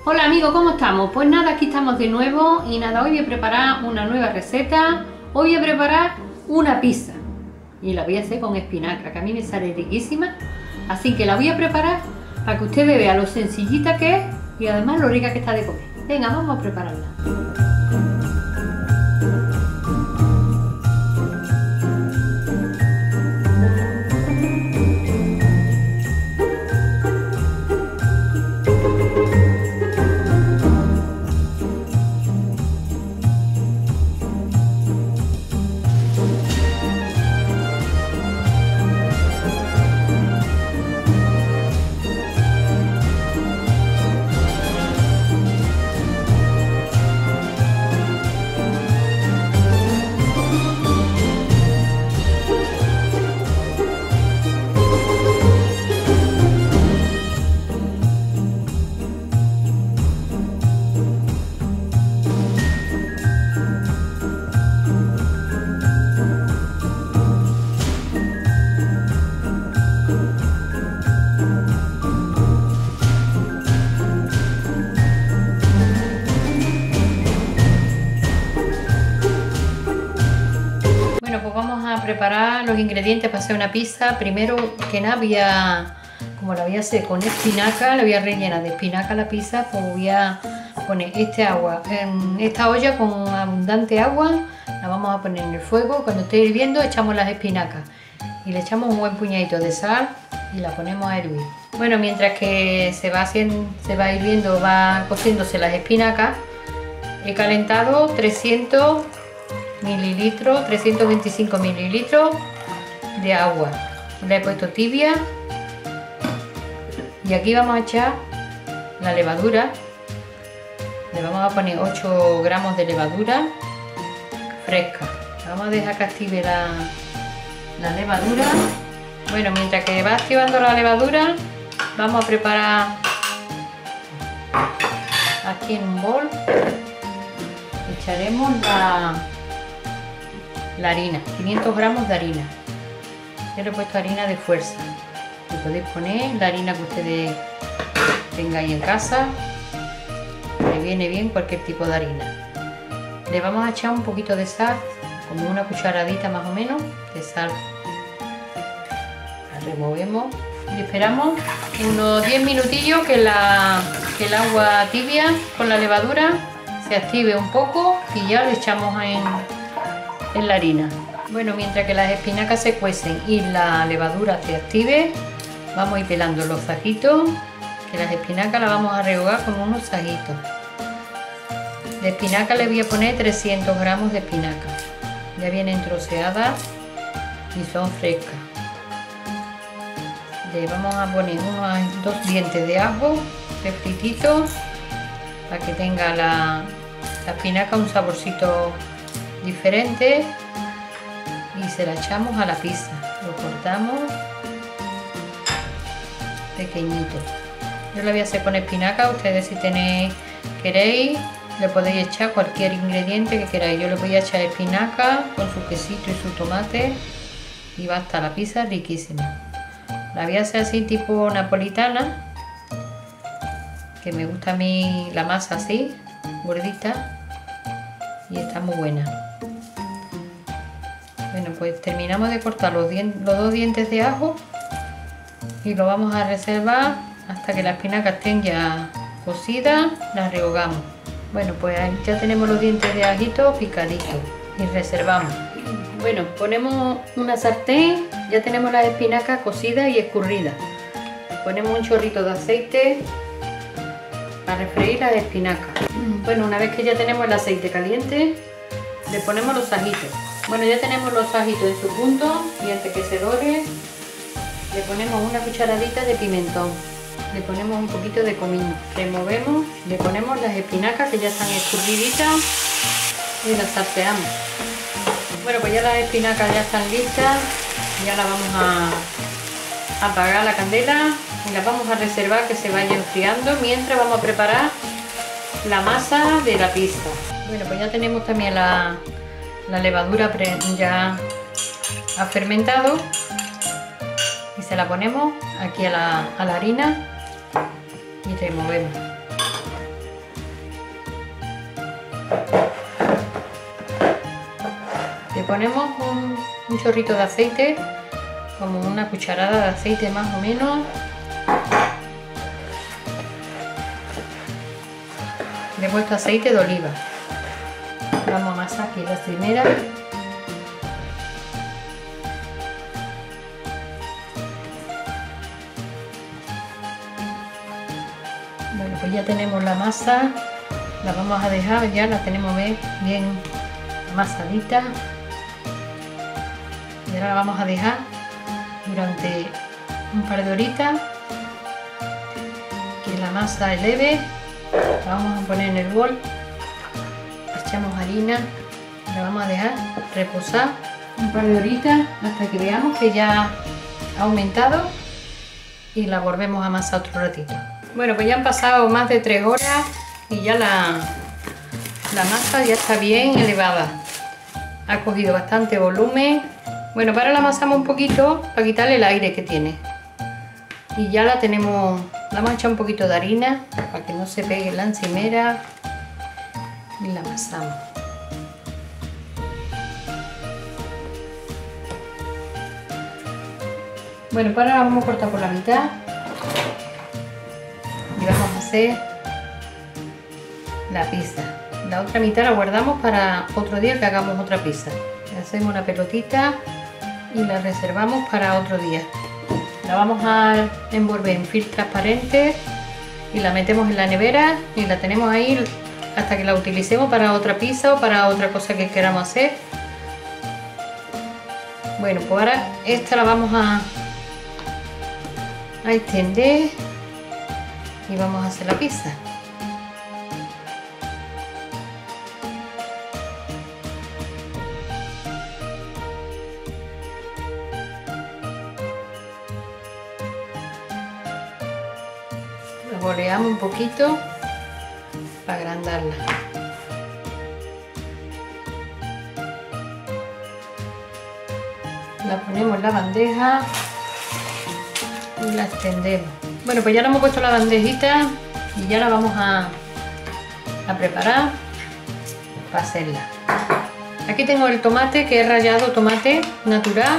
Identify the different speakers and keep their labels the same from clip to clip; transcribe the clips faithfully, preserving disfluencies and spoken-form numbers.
Speaker 1: Hola amigos, ¿cómo estamos? Pues nada, aquí estamos de nuevo y nada, hoy voy a preparar una nueva receta. Hoy voy a preparar una pizza y la voy a hacer con espinaca, que a mí me sale riquísima. Así que la voy a preparar para que ustedes vean lo sencillita que es y además lo rica que está de comer. Venga, vamos a prepararla. Preparar los ingredientes para hacer una pizza. Primero que nada voy a, como la voy a hacer con espinaca, la voy a rellenar de espinaca la pizza, pues voy a poner este agua en esta olla con abundante agua, la vamos a poner en el fuego. Cuando esté hirviendo echamos las espinacas y le echamos un buen puñadito de sal y la ponemos a hervir. Bueno, mientras que se va haciendo, se va hirviendo, va cociéndose las espinacas, he calentado trescientos mililitros, trescientos veinticinco mililitros de agua. La he puesto tibia y aquí vamos a echar la levadura. Le vamos a poner ocho gramos de levadura fresca. Vamos a dejar que active la, la levadura. Bueno, mientras que va activando la levadura, vamos a preparar aquí en un bol. Echaremos la la harina, quinientos gramos de harina. Yo le he puesto harina de fuerza. Le podéis poner la harina que ustedes tengáis en casa. Le viene bien cualquier tipo de harina. Le vamos a echar un poquito de sal, como una cucharadita más o menos de sal. La removemos y esperamos unos diez minutillos que, la, que el agua tibia con la levadura se active un poco y ya le echamos en en la harina. Bueno, mientras que las espinacas se cuecen y la levadura se active, vamos a ir pelando los zajitos, que las espinacas las vamos a rehogar con unos zajitos. De espinaca le voy a poner trescientos gramos de espinaca. Ya vienen troceadas y son frescas. Le vamos a poner unos dos dientes de ajo refrititos para que tenga la, la espinaca un saborcito diferente y se la echamos a la pizza. Lo cortamos pequeñito. Yo la voy a hacer con espinaca. Ustedes si tenéis, queréis, le podéis echar cualquier ingrediente que queráis. Yo le voy a echar espinaca con su quesito y su tomate y va a estar la pizza riquísima. La voy a hacer así tipo napolitana, que me gusta a mí la masa así, gordita, y está muy buena. Bueno, pues terminamos de cortar los, los dos dientes de ajo y lo vamos a reservar hasta que las espinacas estén ya cocidas, las rehogamos. Bueno, pues ya tenemos los dientes de ajito picaditos y reservamos. Bueno, ponemos una sartén, ya tenemos las espinacas cocidas y escurridas. Ponemos un chorrito de aceite para refreír las espinacas. Bueno, una vez que ya tenemos el aceite caliente, le ponemos los ajitos. Bueno, ya tenemos los ajitos en su punto y antes que se dore, le ponemos una cucharadita de pimentón. Le ponemos un poquito de comino. Removemos, le ponemos las espinacas que ya están escurriditas y las salteamos. Bueno, pues ya las espinacas ya están listas. Ya las vamos a apagar la candela y las vamos a reservar que se vaya enfriando mientras vamos a preparar la masa de la pizza. Bueno, pues ya tenemos también la, la levadura ya ha fermentado y se la ponemos aquí a la, a la harina y removemos. ponemos un, un chorrito de aceite, como una cucharada de aceite más o menos. Le he puesto aceite de oliva. Vamos a amasar aquí la primera. Bueno, pues ya tenemos la masa. La vamos a dejar, ya la tenemos bien amasadita. Y ahora la vamos a dejar durante un par de horitas que la masa eleve. La vamos a poner en el bol, echamos harina, la vamos a dejar reposar un par de horitas hasta que veamos que ya ha aumentado y la volvemos a amasar otro ratito. Bueno, pues ya han pasado más de tres horas y ya la, la masa ya está bien elevada, ha cogido bastante volumen. Bueno, para la amasamos un poquito para quitarle el aire que tiene y ya la tenemos. La vamos a echar un poquito de harina para que no se pegue la encimera y la amasamos. Bueno, pues ahora la vamos a cortar por la mitad y vamos a hacer la pizza. La otra mitad la guardamos para otro día que hagamos otra pizza. Hacemos una pelotita y la reservamos para otro día. La vamos a envolver en film transparente y la metemos en la nevera y la tenemos ahí hasta que la utilicemos para otra pizza o para otra cosa que queramos hacer. Bueno, pues ahora esta la vamos a, a extender y vamos a hacer la pizza. La boleamos un poquito para agrandarla. La ponemos en la bandeja y la extendemos. Bueno, pues ya le hemos puesto la bandejita y ya la vamos a, a preparar para hacerla. Aquí tengo el tomate, que he rallado tomate natural,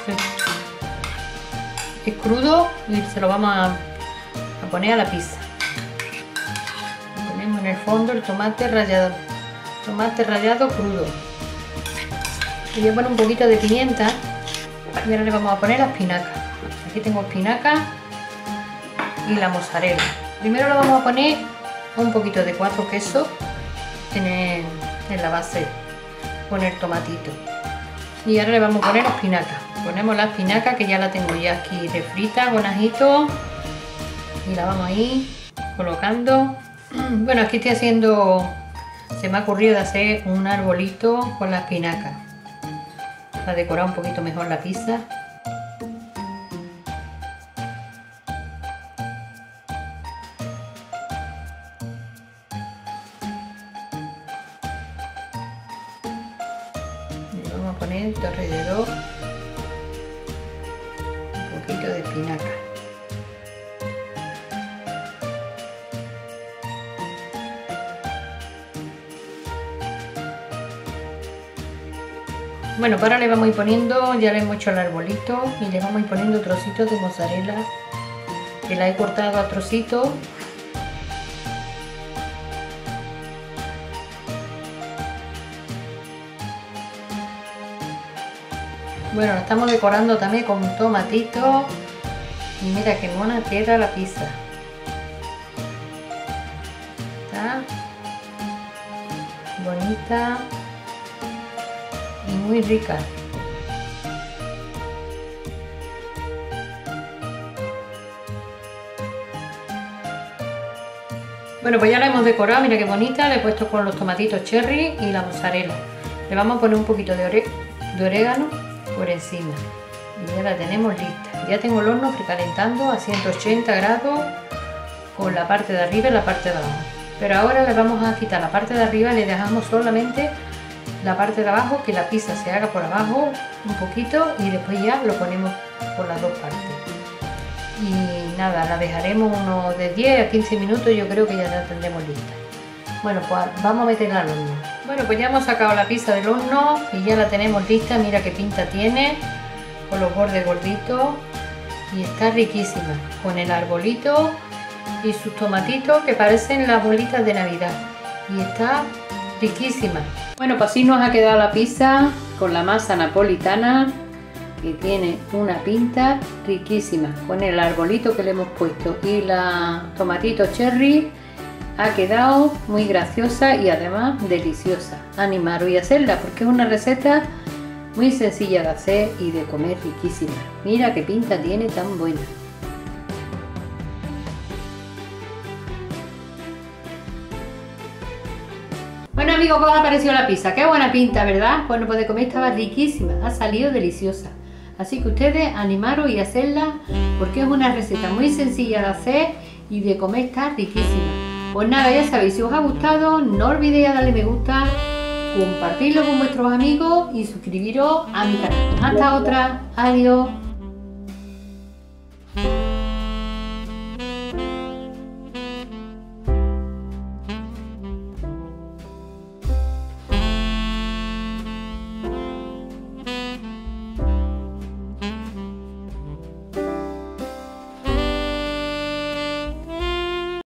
Speaker 1: es crudo y se lo vamos a a poner a la pizza. Ponemos en el fondo el tomate rallado, tomate rallado crudo. Y voy a poner un poquito de pimienta y ahora le vamos a poner la espinaca. Aquí tengo espinaca y la mozzarella. Primero le vamos a poner un poquito de cuatro quesos en, el, en la base con el tomatito. Y ahora le vamos a poner la espinaca. Ponemos la espinaca, que ya la tengo ya aquí refrita con ajito. Y la vamos a ir colocando. Bueno, aquí estoy haciendo, se me ha ocurrido de hacer un arbolito con la espinaca para decorar un poquito mejor la pizza. Y vamos a poner alrededor un poquito de espinaca. Bueno, para le vamos a ir poniendo, ya le hemos hecho el arbolito y le vamos a ir poniendo trocitos de mozzarella que la he cortado a trocitos. Bueno, la estamos decorando también con tomatitos y mira qué mona queda la pizza. Está bonita y muy rica. Bueno, pues ya la hemos decorado, mira qué bonita, le he puesto con los tomatitos cherry y la mozzarella. Le vamos a poner un poquito de, oré de orégano por encima y ya la tenemos lista. Ya tengo el horno precalentando a ciento ochenta grados con la parte de arriba y la parte de abajo. Pero ahora le vamos a quitar la parte de arriba y le dejamos solamente la parte de abajo, que la pizza se haga por abajo un poquito y después ya lo ponemos por las dos partes. Y nada, la dejaremos unos de diez a quince minutos, yo creo que ya la tendremos lista. Bueno, pues vamos a meterla al horno. Bueno, pues ya hemos sacado la pizza del horno y ya la tenemos lista. Mira qué pinta tiene, con los bordes gorditos, y está riquísima, con el arbolito y sus tomatitos que parecen las bolitas de Navidad, y está riquísima. Bueno, pues así nos ha quedado la pizza con la masa napolitana, que tiene una pinta riquísima, con el arbolito que le hemos puesto y la tomatito cherry. Ha quedado muy graciosa y además deliciosa. Animaros y hacerla porque es una receta muy sencilla de hacer y de comer riquísima. Mira qué pinta tiene tan buena. Bueno amigos, ¿qué os ha parecido la pizza? Qué buena pinta, ¿verdad? Bueno, pues de comer estaba riquísima, ha salido deliciosa. Así que ustedes animaros y hacerla porque es una receta muy sencilla de hacer y de comer está riquísima. Pues nada, ya sabéis, si os ha gustado, no olvidéis darle me gusta, compartirlo con vuestros amigos y suscribiros a mi canal. Hasta otra, adiós.